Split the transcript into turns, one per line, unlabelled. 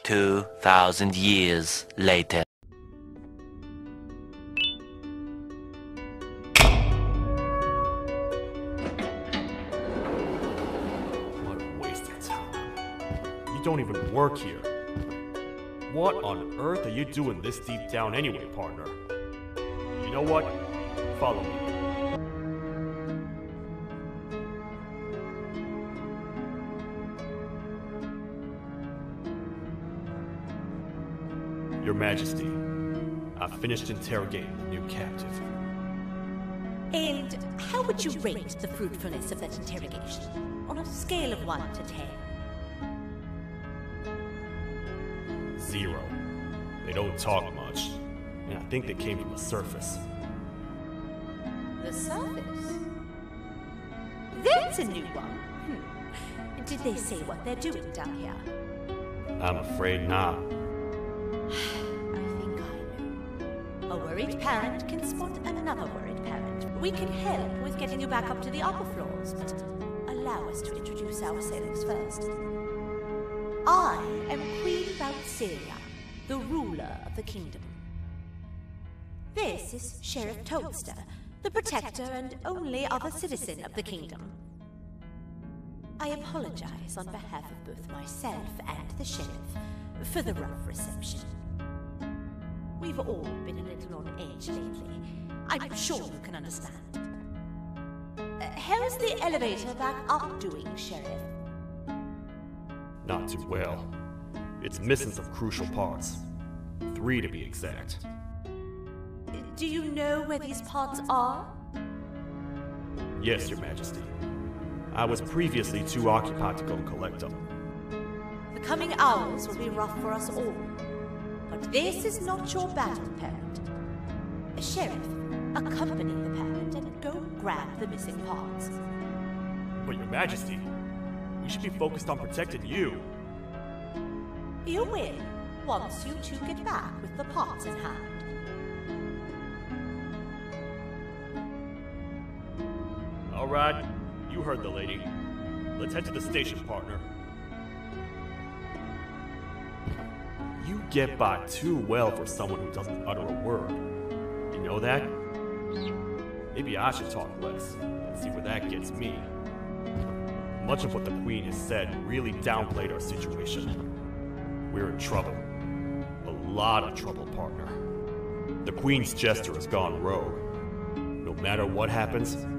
2,000 years later.
What a waste of time. You don't even work here. What on earth are you doing this deep down anyway, partner? You know what? Follow me. Your Majesty, I've finished interrogating the new captive.
And how would you rate the fruitfulness of that interrogation? On a scale of 1 to 10?
0. They don't talk much, and I think they came from the surface.
The surface? That's a new one. Did they say what they're doing down here?
I'm afraid not.
I think I know. A worried parent can spot another worried parent. We can help with getting you back up to the upper floors, but allow us to introduce ourselves first. I am Queen Valseria, the ruler of the kingdom. This is Sheriff Toadster, the protector and only other citizen of the kingdom. I apologize on behalf of both myself and the sheriff for the rough reception. We've all been a little on edge lately. I'm sure you can understand. How's the elevator back up doing, Sheriff?
Not too well. It's missing some crucial parts. 3 to be exact.
Do you know where these parts are?
Yes, Your Majesty. I was previously too occupied to go collect them.
The coming hours will be rough for us all. But this is not your battle, parent. Sheriff, accompany the parent and go grab the missing parts.
But Your Majesty, we should be focused on protecting you.
You will, once you two get back with the parts in hand.
All right, you heard the lady. Let's head to the station, partner. You get by too well for someone who doesn't utter a word. You know that? Maybe I should talk less and see where that gets me. Much of what the Queen has said really downplayed our situation. We're in trouble. A lot of trouble, partner. The Queen's jester has gone rogue. No matter what happens,